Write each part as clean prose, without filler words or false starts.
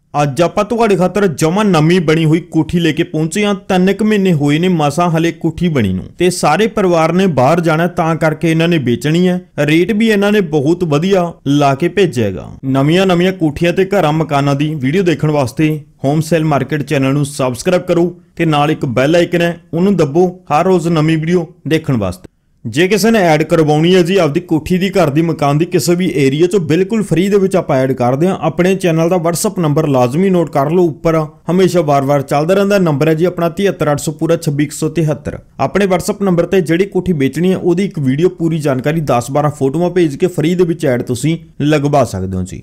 ਅੱਜ ਆਪਾਂ ਤੁਹਾਡੇ ਖਾਤਰ ਜਮਾ ਨਵੀਂ ਬਣੀ ਹੋਈ ਕੋਠੀ ਲੈ ਕੇ ਪਹੁੰਚੇ ਹਾਂ। 3 ਮਹੀਨੇ ਹੋਏ ਨੇ ਮਸਾਂ ਹਲੇ ਕੋਠੀ ਬਣੀ ਨੂੰ ਤੇ ਸਾਰੇ ਪਰਿਵਾਰ ਨੇ ਬਾਹਰ ਜਾਣਾ ਤਾਂ ਕਰਕੇ ਇਹਨਾਂ ਨੇ ਵੇਚਣੀ ਹੈ। ਰੇਟ ਵੀ ਇਹਨਾਂ ਨੇ ਬਹੁਤ ਵਧੀਆ ਲਾ ਕੇ ਭੇਜੇਗਾ। ਨਵੀਆਂ ਕੋਠੀਆਂ ਤੇ ਘਰਾਂ ਮਕਾਨਾਂ ਦੀ ਵੀਡੀਓ ਦੇਖਣ ਵਾਸਤੇ ਹੋਮ ਸੇਲ ਮਾਰਕੀਟ ਚੈਨਲ ਨੂੰ ਸਬਸਕ੍ਰਾਈਬ ਕਰੋ ਤੇ ਨਾਲ ਇੱਕ ਬੈਲ ਆਈਕਨ ਹੈ ਉਹਨੂੰ ਦੱਬੋ ਹਰ ਰੋਜ਼ ਨਵੀਂ ਵੀਡੀਓ ਦੇਖਣ ਵਾਸਤੇ। ਜੇ ਕਿਸੇ ਨੇ ਐਡ ਕਰਵਾਉਣੀ है जी आपकी कोठी दी घर दी मकान दी किसी भी एरिया चो बिल्कुल फ्री दे विच आपां ऐड करदे हां। अपने चैनल दा WhatsApp नंबर लाजमी नोट कर लो, उपर हमेशा बार-बार चलदा रहिंदा नंबर है जी अपना 73800 पूरा 26173। अपने WhatsApp नंबर ते जिहड़ी कोठी बेचनी है ओदी एक वीडियो पूरी जानकारी 10-12 फोटोआं भेज के फ्री दे विच ऐड तुसीं लगवा सकदे हो जी।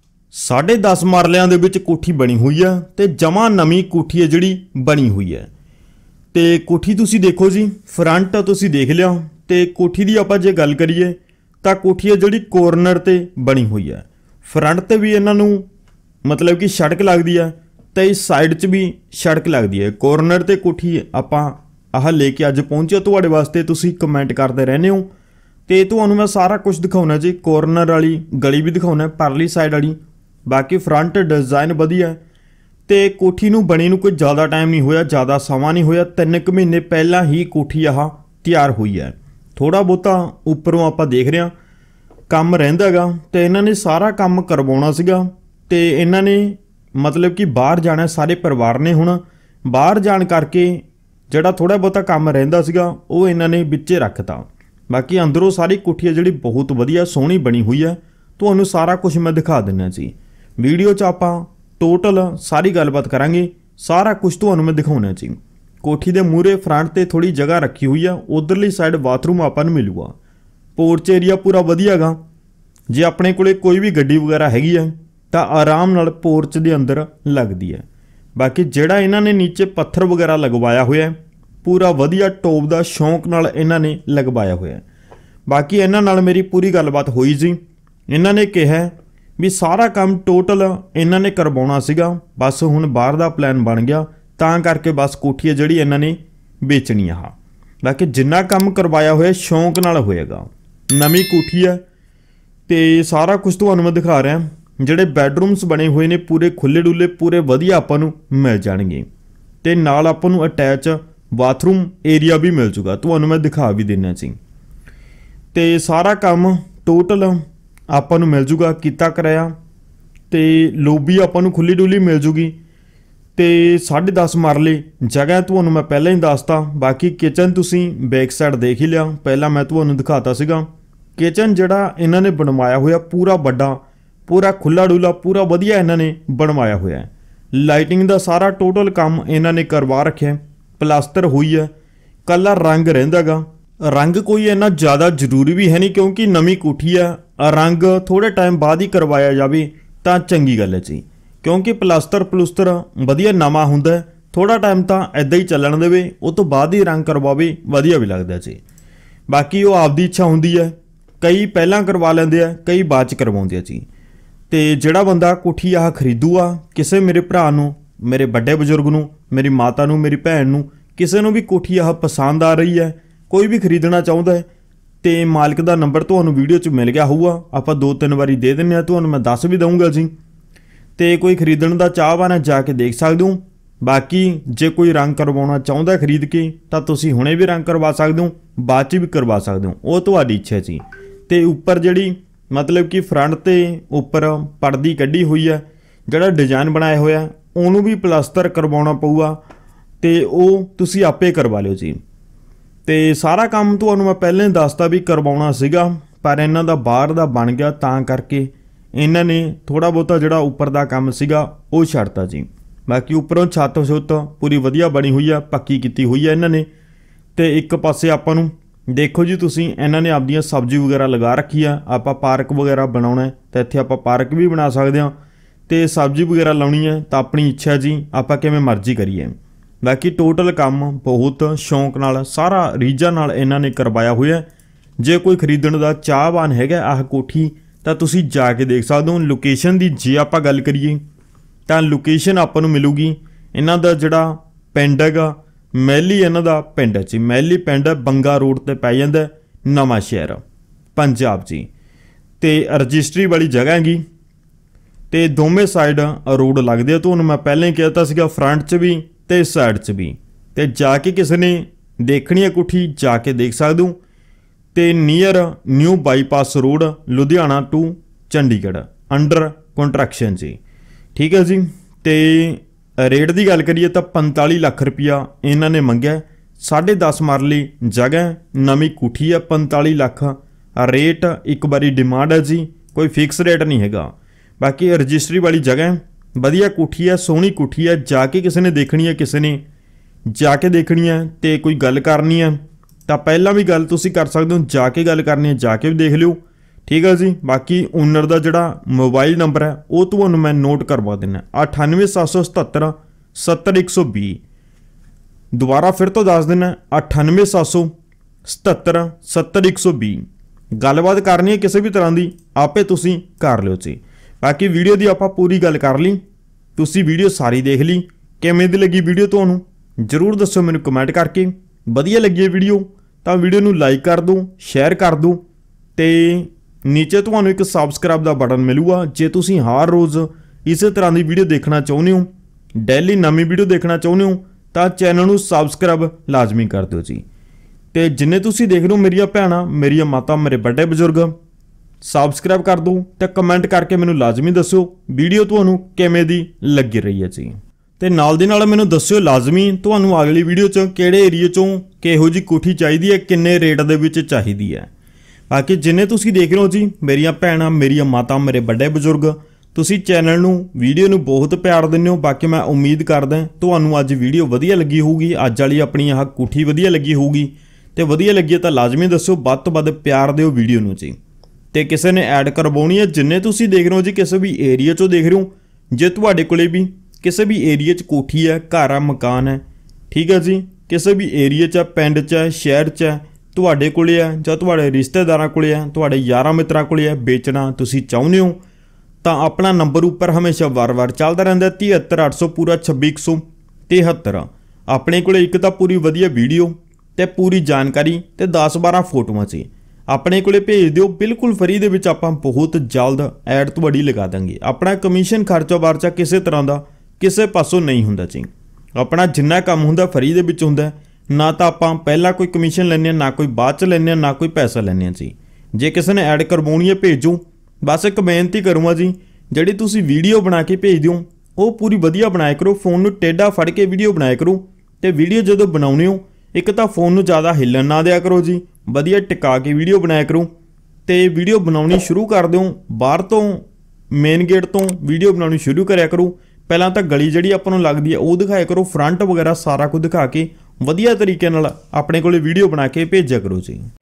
10.5 मरलिਆਂ ਦੇ ਵਿੱਚ कोठी बनी हुई है ते जमा नवीं कोठी है जिहड़ी बनी हुई है। ਤੇ ਕੋਠੀ ਤੁਸੀਂ ਦੇਖੋ ਜੀ, ਫਰੰਟ ਤੁਸੀਂ ਦੇਖ ਲਿਆ ਤੇ ਕੋਠੀ ਦੀ ਆਪਾਂ ਜੇ ਗੱਲ ਕਰੀਏ ਤਾਂ ਕੋਠੀ ਜਿਹੜੀ ਕੋਰਨਰ ਤੇ ਬਣੀ ਹੋਈ ਹੈ। ਫਰੰਟ ਤੇ ਵੀ ਇਹਨਾਂ ਨੂੰ ਮਤਲਬ ਕਿ ਸੜਕ ਲੱਗਦੀ ਹੈ ਤੇ ਇਸ ਸਾਈਡ 'ਚ ਵੀ ਸੜਕ ਲੱਗਦੀ ਹੈ। ਕੋਰਨਰ ਤੇ ਕੋਠੀ ਆਪਾਂ ਆਹ ਲੈ ਕੇ ਅੱਜ ਪਹੁੰਚੇ ਤੁਹਾਡੇ ਵਾਸਤੇ। ਤੁਸੀਂ ਕਮੈਂਟ ਕਰਦੇ ਰਹਿੰਦੇ ਹੋ ਤੇ ਤੁਹਾਨੂੰ ਮੈਂ ਸਾਰਾ ਕੁਝ ਦਿਖਾਉਣਾ ਜੀ। ਕੋਰਨਰ ਵਾਲੀ ਗਲੀ ਵੀ ਦਿਖਾਉਣਾ, ਪਰਲੀ ਸਾਈਡ ਵਾਲੀ, ਬਾਕੀ ਫਰੰਟ ਡਿਜ਼ਾਈਨ ਵਧੀਆ ਤੇ कोठी नूं बनी नूं कोई ज़्यादा टाइम नहीं होया, ज़्यादा समा नहीं होया। 3 महीने पहला ही कोठी आह तैयार हुई है। थोड़ा बहुता उपरों आपां देख रहे हैं काम रहिंदा गा ते इन्हां ने सारा काम करवाउणा सीगा ते इन्हां ने मतलब कि बाहर जाना सारे परिवार ने। हुण बाहर जाण करके जिहड़ा थोड़ा बहुता काम रहिंदा सीगा वो इन्हां ने विच्चे रखता। बाकी अंदरों सारी कोठी जिहड़ी बहुत वधिया सोहणी बनी हुई है। तुहानूं सारा कुछ मैं दिखा दिंदा जी। वीडियो 'च आपां टोटल सारी गलबात करांगे, सारा कुछ तुहानूं मैं दिखाउणा जी। कोठी दे मूहरे फ्रंट ते थोड़ी जगह रखी हुई है, उधरली साइड बाथरूम आपां नूं मिलूगा। पोर्च एरिया पूरा वधिया गा। जे अपने कोले कोई भी गड्डी वगैरह हैगी है तां आराम नाल पोर्च दे अंदर लगदी है। बाकी जिहड़ा इन्हां ने नीचे पत्थर वगैरह लगवाया होया है पूरा वधिया टॉप दा शौक नाल इन्हां ने लगवाया होया है। बाकी इन्हां नाल मेरी पूरी गलबात होई जी। इन्हां ने कहा भी सारा काम टोटल इन्हां ने करवाउणा सीगा, बस हुण बाहर दा प्लान बन गया तां करके बस कोठी जिहड़ी इन्हां ने बेचनी आ। बाकी जिन्ना काम करवाया होया शौक नाल होएगा। नवीं कोठी है ते सारा कुछ तुहानूं मैं दिखा रहा। जिहड़े बैडरूम्स बने हुए ने पूरे खुले डुले पूरे वधिया आपां नूं मिल जाणगे ते नाल आपां नूं अटैच बाथरूम एरिया भी मिल जूगा। तुहानूं मैं दिखा भी दिना जी। ते सारा काम टोटल आपां नूं मिल जूगा कीता कराया ते लोबी आपां नूं खुली डुली मिल जूगी ते 10.5 मरले जगह तुहानूं मैं पहले ही दसता। बाकी किचन तुसीं बैक साइड देख ही लिया, पहला मैं तुहानूं दिखाता सीगा। किचन जिहड़ा इन्हां ने बनवाया होया पूरा वड्डा पूरा खुला डुला पूरा वधिया इन्हां ने बनवाया होया है। लाइटिंग दा सारा टोटल काम इन्हां ने करवा रखिया, प्लास्टर हुई है, कला रंग रहिंदा गा। रंग कोई इन्ना ज़्यादा जरूरी भी है नहीं क्योंकि नवीं कोठी है। रंग थोड़े टाइम बाद ही करवाया जाए तो चंगी गल है जी, क्योंकि प्लास्टर प्लूस्टर वधिया नवां हुंदा है। थोड़ा टाइम तो इदां ही चलन देवे, उस तो बाद ही रंग करवावे वधिया भी लगता जी। बाकी वो आपदी इच्छा हुंदी है, कई पहलां करवा लैंदे आ, कई बाद च करवाउंदे आ जी। ते जिहड़ा बंदा कोठी आह खरीदूगा किसी मेरे भरा नूं, मेरे बड़े बजुर्ग नूं, मेरी माता नूं, मेरी भैन नूं, किसी नूं भी कोठी आह पसंद आ रही है, कोई भी खरीदना चाहुंदा है तो मालिक का नंबर तुहानूं वीडियो च मिल गया होऊगा। आपां 2-3 बारी दे दिंदे आ, तुहानूं मैं दस भी दूँगा जी। तो कोई खरीदण दा चाहवान है जाके देख सकदे हो। बाकी जे कोई रंग करवाउणा चाहुंदा खरीद के तां तुसीं हुणे भी रंग करवा सकदे हो, बाद च भी करवा सकदे हो, वो तुहाडी इच्छा जी। तो उपर जिहड़ी मतलब कि फ्रंट ते उपर परदी कड्ढी हुई है, जिहड़ा डिजाइन बनाया होया उहनूं भी प्लास्टर करवाउणा पऊगा ते वो तुसीं आपे करवा लिओ जी। तो सारा काम तुहानूं मैं पहले दसता भी करवाउणा सीगा, पर इन्हां दा बाहर दा बन गया तां करके इन्हां ने थोड़ा बहुता जिहड़ा उपर दा काम सीगा वो छड्डता जी। बाकी उपरों छत छुत पूरी वधिया बनी हुई है, पक्की कीती हुई है इन्हां ने। ते एक पासे आपां नूं देखो जी तुसीं इन्हां ने आपदियां सब्जी वगैरह लगा रखी है। आपां पार्क वगैरह बनाउणा है तो इत्थे आपां पार्क भी बना सकदे हां ते सब्जी वगैरह लाउणी है तो अपनी इच्छा जी, आपां किवें मर्जी करिए। बाकी टोटल काम बहुत शौक नाल सारा रीझां नाल इन्हां ने करवाया होया। जे कोई खरीदण दा चाहवान हैगा आह कोठी तां तुसीं जाके देख सकदे हो। लोकेशन दी जे आपां गल करिए तां लोकेशन आपां नूं मिलूगी इन्हां दा जिहड़ा पिंड हैगा मैली, इन्हां दा पिंड है जी। मैली पिंड बंगा रोड ते पै जांदा नवां शहर पंजाब जी। ते रजिस्ट्री वाली जगह हैगी ਤੇ ਦੋਵੇਂ ਸਾਈਡ ਰੋਡ ਲੱਗਦੇ ਆ। ਤੁਹਾਨੂੰ ਮੈਂ ਪਹਿਲਾਂ ਹੀ ਕਹਿਤਾ ਸੀਗਾ ਫਰੰਟ 'ਚ ਵੀ ਤੇ ਸਾਈਡ 'ਚ ਵੀ। ਤੇ ਜਾ ਕੇ ਕਿਸੇ ਨੇ ਦੇਖਣੀ ਹੈ ਕੋਠੀ ਜਾ ਕੇ ਦੇਖ ਸਕਦੇ ਹੋ। ਤੇ near new bypass road Ludhiana to Chandigarh under construction ਜੀ। ਠੀਕ ਹੈ ਜੀ। ਤੇ ਰੇਟ ਦੀ ਗੱਲ ਕਰੀਏ ਤਾਂ 45 ਲੱਖ ਰੁਪਇਆ ਇਹਨਾਂ ਨੇ ਮੰਗਿਆ। 10.5 ਮਰਲੀ जगह नवी कोठी है। 45 ਲੱਖ रेट एक बारी डिमांड है जी, कोई फिक्स रेट नहीं हैगा। बाकी रजिस्ट्री वाली जगह वधिया कोठी है, सोहनी कोठी है। जाके किसी ने देखनी है, किसी ने जाके देखनी है तो कोई गल करनी है तो पहला भी गल तुसी कर सकते हो, जाके गल करनी है जाके भी देख लियो। ठीक है जी। बाकी ओनर का जोड़ा मोबाइल नंबर है वो तुहानूं मैं नोट करवा देना 98777 70120। दोबारा फिर तो दस देना 98777 70120। गलबात करनी है किसी भी तरह की आपे तुसी कर लियो जी। बाकी वीडियो की आपां पूरी गल कर ली, तुसी वीडियो सारी देख ली। किवें दी लगी वीडियो तुहानूं जरूर दसो मैनूं कमेंट करके। वधिया लगी है वीडियो तो वीडियो नूं लाइक कर दो, शेयर कर दो ते नीचे तुहानूं एक सबसक्राइब का बटन मिलूगा। जे तुसी हर रोज़ इस तरह की वीडियो देखना चाहुंदे हो, डेली नवीं वीडियो देखना चाहुंदे हो तो चैनल नूं सबसक्राइब लाजमी कर दो जी। तो जिन्ने तुसी देख रहे हो मेरिया भैणां, मेरिया माता, मेरे बड़े बजुर्ग, सबसक्राइब कर दो तो कमेंट करके मैनूं लाजमी दस्सो वीडियो तुहानूं किवें दी लगी रही है जी। तो नाल दी नाल मैनूं दस्सिओ लाजमी तुहानूं अगली वीडियो च किहड़े एरिए चों किहो जी कोठी चाहीदी है, किन्ने रेट दे विच चाहीदी है। बाकी जिन्ने तुसी देख रहे हो जी मेरिया भैणां, मेरिया माता, मेरे बड़े बजुर्ग, तुसी चैनल नूं वीडियो नूं बहुत प्यार दिंदे हो। बाकी मैं उम्मीद करदा तुहानूं अज वीडियो वधिया लगी होगी, अज वाली अपनी आह कोठी वधिया लगी होगी। तो वधिया लगी है तो लाजमी दस्सो, वध तो वध प्यार दिओ वीडियो नूं जी। तो किसी ने ऐड करवाउणी है, जिन्ने तुसी देख रहे हो जी किसी भी एरिया चों देख रहे हो, जे तुहाडे कोले भी किसी भी एरिया च कोठी है, घर है, मकान है, ठीक है जी, किसी भी एरिया च, पिंड च, शहर च तुहाडे कोले है जां तुहाडे रिश्तेदारां कोले है, तुहाडे यारां मित्रां कोले है, बेचना तुसी चाहुंदे हो तो अपना नंबर उपर हमेशा वार-वार चलता रहिंदा 73800 पूरा 26173। अपने कोले एक तो पूरी वधिया वीडियो ते पूरी जानकारी ते 10-12 फोटोआं सी अपने कोले भेज दिओ, बिल्कुल फ्री दे विच आपां बहुत जल्द ऐड तुहाडी लगा देंगे। अपना कमीशन खर्चा वारचा किसी तरह का किसी पासों नहीं हुंदा जी। अपना जिन्ना काम हुंदा फ्री दे विच हुंदा, ना तो आपां पहला कोई कमीशन लैंदे, ना कोई बाद च लैंदे, ना कोई पैसा लैंदे जी। जे किसी ने ऐड करवाउणी है भेजो। बस एक बेनती करूँगा जी, जिहड़ी तुसी वीडियो बना के भेज दिओ वो पूरी वधिया बनाया करो। फोन नूं टेढ़ा फड़ के वीडियो बनाया करो। तो वीडियो जदों बनाउणे हो एक तो फोन नूं ज़्यादा हिलन ना दिया करो जी, वधिया टिका के वीडियो बनाया करो। तो वीडियो बनाउणी शुरू कर दो, बाहर तो मेन गेट तो वीडियो बनाउणी शुरू करिया करो। पहलां तो गली जिहड़ी आपां नूं लगदी है वो दिखाया करो, फ्रंट वगैरह सारा कुछ दिखा के वधिया तरीके नाल अपने कोले वीडियो बना के भेजा करो जी।